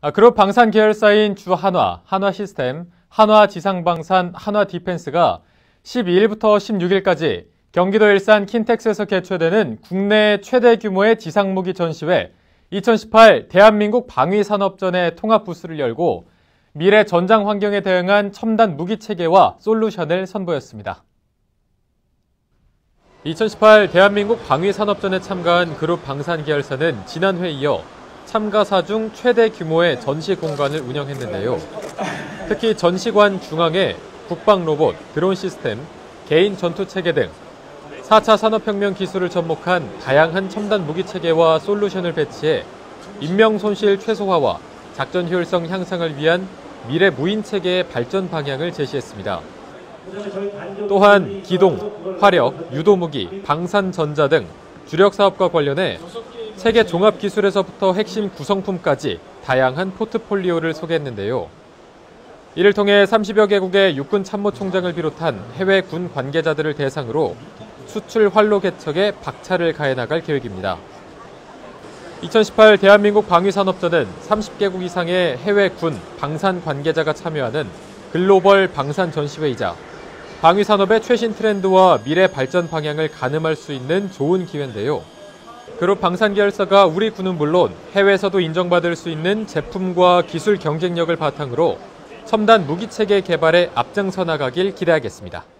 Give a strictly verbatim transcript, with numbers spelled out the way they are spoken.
그룹 방산 계열사인 주한화, 한화시스템, 한화지상방산, 한화디펜스가 십이일부터 십육일까지 경기도 일산 킨텍스에서 개최되는 국내 최대 규모의 지상무기 전시회 이천십팔 대한민국 방위산업전의 통합 부스를 열고 미래 전장 환경에 대응한 첨단 무기 체계와 솔루션을 선보였습니다. 이천십팔 대한민국 방위산업전에 참가한 그룹 방산 계열사는 지난해에 이어 참가사 중 최대 규모의 전시 공간을 운영했는데요. 특히 전시관 중앙에 국방 로봇, 드론 시스템, 개인 전투 체계 등 사 차 산업혁명 기술을 접목한 다양한 첨단 무기 체계와 솔루션을 배치해 인명 손실 최소화와 작전 효율성 향상을 위한 미래 무인 체계의 발전 방향을 제시했습니다. 또한 기동, 화력, 유도무기, 방산전자 등 주력 사업과 관련해 체계 종합 기술에서부터 핵심 구성품까지 다양한 포트폴리오를 소개했는데요. 이를 통해 삼십여 개국의 육군 참모총장을 비롯한 해외 군 관계자들을 대상으로 수출 활로 개척에 박차를 가해 나갈 계획입니다. 이천십팔 대한민국 방위산업전은 삼십 개국 이상의 해외 군, 방산 관계자가 참여하는 글로벌 방산 전시회이자 방위산업의 최신 트렌드와 미래 발전 방향을 가늠할 수 있는 좋은 기회인데요. 그룹 방산 계열사가 우리 군은 물론 해외에서도 인정받을 수 있는 제품과 기술 경쟁력을 바탕으로 첨단 무기 체계 개발에 앞장서 나가길 기대하겠습니다.